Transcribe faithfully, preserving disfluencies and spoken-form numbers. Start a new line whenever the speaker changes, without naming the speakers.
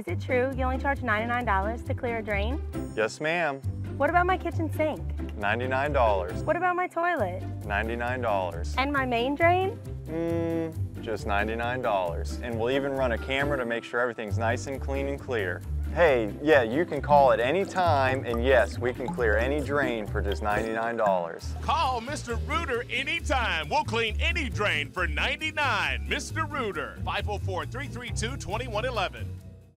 Is it true you only charge ninety-nine dollars to clear a drain?
Yes, ma'am.
What about my kitchen sink?
ninety-nine dollars.
What about my toilet?
ninety-nine dollars.
And my main drain?
Mmm, just ninety-nine dollars. And we'll even run a camera to make sure everything's nice and clean and clear. Hey, yeah, you can call at any time, and yes, we can clear any drain for just ninety-nine dollars.
Call Mister Rooter anytime. We'll clean any drain for ninety-nine dollars. Mister Rooter, five oh four, three three two, two one one one.